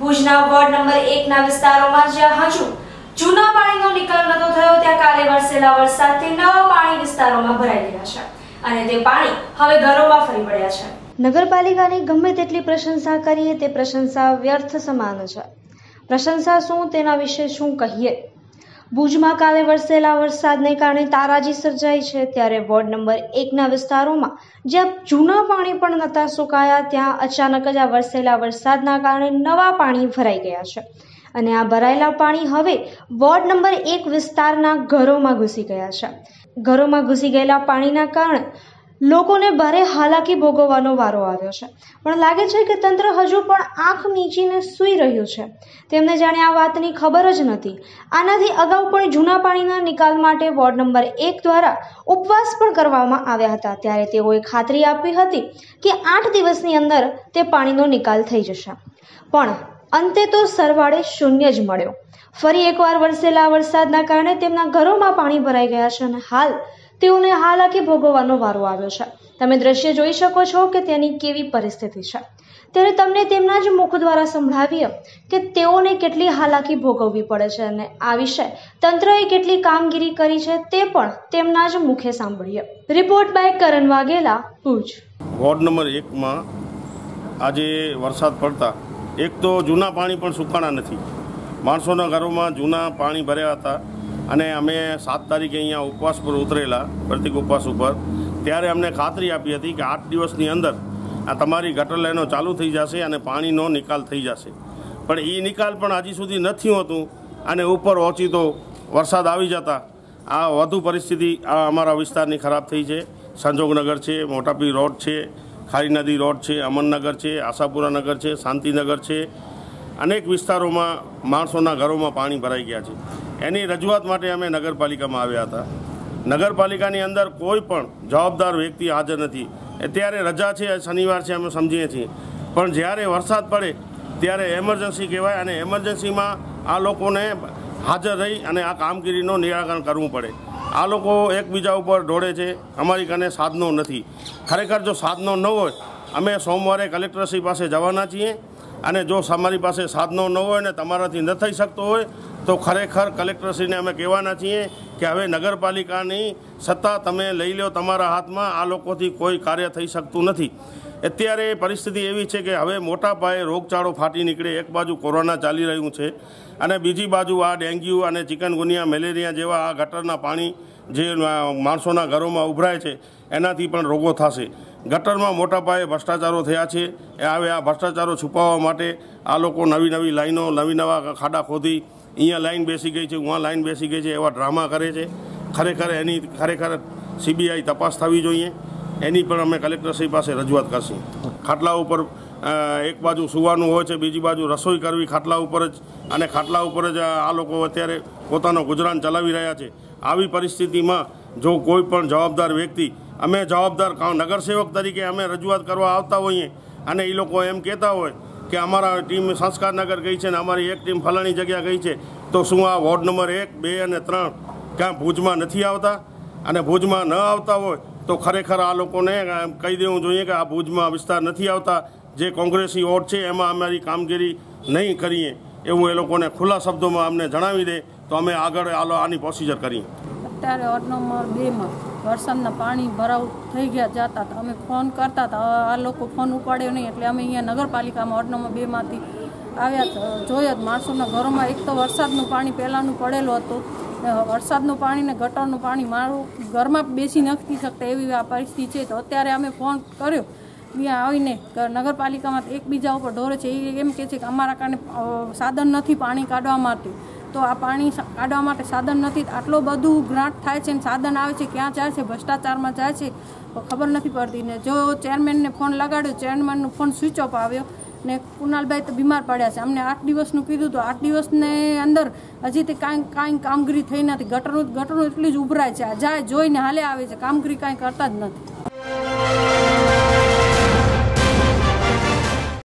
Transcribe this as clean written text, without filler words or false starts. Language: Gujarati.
ભુજના વોર્ડ નંબર 1 ના વિસ્તારોમાં જ્યાં હજુ જૂના પાણીનો નિકાલ નતો થયો ત્યાં કાલે વરસેલા વરસાદથી નવા પાણી વિસ્તારોમાં ભરાઈ ગયા છે અને તે પાણી હવે ઘરોમાં ફરી વળ્યા છે। નગરપાલિકાની ગમે તેટલી પ્રશંસા કરીએ તે પ્રશંસા વ્યર્થ સમાન છે। પ્રશંસા શું તેના વિશે શું કહીએ। ભુજમાં કાલે વરસેલા વરસાદને કારણે તારાજી સર્જાઈ છે ત્યારે વોર્ડ નંબર 1 ના વિસ્તારોમાં જ્યાં જૂના પાણી પણ નતા સુકાયા ત્યાં અચાનક જ આ વરસેલા વરસાદના કારણે નવા પાણી ભરાઈ ગયા છે અને આ ભરાયેલા પાણી હવે વોર્ડ નંબર 1 વિસ્તારના ઘરોમાં ઘૂસી ગયા છે। ઘરોમાં ઘૂસી ગયેલા પાણીના કારણે લોકોને ભારે હાલાકી ભોગવવાનો વારો આવ્યો છે પણ લાગે છે કે તંત્ર હજુ પણ આંખ મીચીને સૂઈ રહ્યું છે। તેમને જાણે આ વાતની ખબર જ નથી। આનાથી અગાઉ પણ જૂના પાણીના નિકાલ માટે વોર્ડ નંબર 1 દ્વારા ઉપવાસ પણ કરવામાં આવ્યા હતા ત્યારે તેઓએ ખાતરી આપી હતી કે 8 દિવસની અંદર તે પાણીનો નિકાલ થઈ જશે પણ અંતે તો સરવાળે શૂન્ય જ મળ્યો। ફરી એકવાર વરસેલા વરસાદના કારણે તેમના ઘરોમાં પાણી ભરાઈ ગયા છે અને હાલ તેઓને હાલાકી ભોગવવાનો વારો આવ્યો છે। તમે દ્રશ્ય જોઈ શકો છો કે તેની કેવી પરિસ્થિતિ છે ત્યારે તમને તેમના જ મુખ દ્વારા સંભળાવીએ કે તેઓને કેટલી હાલાકી ભોગવવી પડે છે અને આ વિશે તંત્રએ કેટલી કામગીરી કરી છે તે પણ તેમના જ મુખે સાંભળીએ। Report by Karan Vaghela, Bhuj. Ward number 1 માં આજે વરસાદ પડતા એક તો જૂના પાણી પણ સુકાણા નથી। માણસોના ઘરોમાં જૂના પાણી ભર્યા હતા અને અમે 7 તારીખે અહીંયા ઉપવાસ પર ઉતરેલા પ્રતિક ઉપવાસ ઉપર ત્યારે અમને ખાતરી આપી હતી કે 8 દિવસની અંદર આ તમારી ગટર લાઈનો ચાલુ થઈ જશે અને પાણીનો નિકાલ થઈ જશે પણ એ નિકાલ પણ હજી સુધી નથી હોતું અને ઉપર ઓચિતો વરસાદ આવી જતા આ વધુ પરિસ્થિતિ આ અમારા વિસ્તારની ખરાબ થઈ છે। સંજોગનગર છે, મોટાપી રોડ છે, ખારી નદી રોડ છે, અમનનગર છે, આશાપુરા નગર છે, શાંતિનગર છે, અનેક વિસ્તારોમાં માણસોના ઘરોમાં પાણી ભરાઈ ગયા છે। એની રજૂઆત માટે અમે નગરપાલિકામાં આવ્યા હતા। નગરપાલિકાની અંદર કોઈ પણ જવાબદાર વ્યક્તિ હાજર નથી। અત્યારે રજા છે, શનિવાર છે, અમે સમજીએ છીએ પણ જ્યારે વરસાદ પડે ત્યારે એમરજન્સી કહેવાય અને એમરજન્સીમાં આ લોકોને હાજર રહી અને આ કામગીરીનું નિરાકરણ કરવું પડે। આ લોકો એકબીજા ઉપર ઢોળે છે। અમારી કને સાધનો નથી। ખરેખર જો સાધનો ન હોય અમે સોમવારે કલેક્ટરશ્રી પાસે જવાના છીએ અને જો અમારી પાસે સાધનો ન હોય ને તમારાથી ન થઈ શકતો હોય તો ખરેખર કલેક્ટરશ્રીને અમે કહેવાના છીએ કે હવે નગરપાલિકાની સત્તા તમે લઈ લો તમારા હાથમાં। આ લોકોથી કોઈ કાર્ય થઈ શકતું નથી। અત્યારે પરિસ્થિતિ એવી છે કે હવે મોટા પાયે રોગચાળો ફાટી નીકળે। એક બાજુ કોરોના ચાલી રહ્યું છે અને બીજી બાજુ આ ડેન્ગ્યુ અને ચિકનગુનિયા, મેલેરિયા જેવા આ ગટરના પાણી જે માણસોના ઘરોમાં ઉભરાય છે એનાથી પણ રોગો થશે। ગટરમાં મોટા પાયે ભ્રષ્ટાચારો થયા છે। હવે આ ભ્રષ્ટાચારો છુપાવવા માટે આ લોકો નવી નવી લાઈનો, નવા ખાડા ખોદી અહીંયા લાઈન બેસી ગઈ છે, ઉहाँ લાઈન બેસી ગઈ છે એવા ડ્રામા કરે છે। ખરેખર CBI તપાસ થવી જોઈએ। એની પણ અમે કલેક્ટરશ્રી પાસે રજૂઆત કરશું। ખાટલા ઉપર એક બાજુ સુવાનું હોય છે, બીજી બાજુ રસોઈ કરવી ખાટલા ઉપર જ અને ખાટલા ઉપર જ આ લોકો અત્યારે પોતાનો ગુજરાન ચલાવી રહ્યા છે। આવી પરિસ્થિતિમાં જો કોઈ પણ જવાબદાર વ્યક્તિ અમે જવાબદાર નગરસેવક તરીકે અમે રજૂઆત કરવા આવતા હોઈએ અને એ લોકો એમ કહેતા હોય કે અમારા ટીમ સંસ્કારનગર ગઈ છે ને અમારી એક ટીમ ફલાણી જગ્યા ગઈ છે તો શું આ વોર્ડ નંબર 1, 2 અને 3 ક્યાં ભુજમાં નથી આવતા? અને ભુજમાં ન આવતા હોય તો ખરેખર આ લોકોને કહી દેવું જોઈએ કે આ ભુજમાં વિસ્તાર નથી આવતા। જે કોંગ્રેસી વોર્ડ છે એમાં અમારી કામગીરી નહીં કરીએ એવું એ લોકોને ખુલ્લા શબ્દોમાં અમને જણાવી દે તો અમે આગળ આની પ્રોસિજર કરીએ। અત્યારે વોર્ડ નંબર 2 માં વરસાદના પાણી ભરાવ થઈ ગયા જતા હતા। અમે ફોન કરતા હતા, આ લોકો ફોન ઉપાડ્યો નહીં એટલે અમે અહીંયા નગરપાલિકામાં વોર્ડ નંબર 2 માંથી આવ્યા જોયા માણસોના ઘરોમાં એક તો વરસાદનું પાણી પહેલાંનું પડેલું હતું, વરસાદનું પાણી ને ગટરનું પાણી મારું ઘરમાં બેસી નથી શકતા એવી આ પરિસ્થિતિ છે। તો અત્યારે અમે ફોન કર્યો ત્યાં આવીને નગરપાલિકામાં એકબીજા ઉપર ઢોરે છે। એ એમ કહે છે કે અમારા કારણે સાધન નથી પાણી કાઢવા માટે। તો આ પાણી કાઢવા માટે સાધન નથી, આટલો બધું ગ્રાન્ટ થાય છે ને સાધન આવે છે ક્યાં જાય છે? ભ્રષ્ટાચારમાં જાય છે, ખબર નથી પડતી। ને જો ચેરમેનને ફોન લગાડ્યો, ચેરમેનનો ફોન સ્વિચ ઓફ આવ્યો ને કુનાલભાઈ તો બીમાર પડ્યા છે। અમને 8 દિવસનું કીધું તો 8 દિવસને અંદર હજી તે કાંઈ કામગીરી થઈ નથી। ગટરનું એટલી જ ઉભરાય છે, જાય જોઈને હાલે આવે છે, કામગીરી કાંઈ કરતા જ નથી।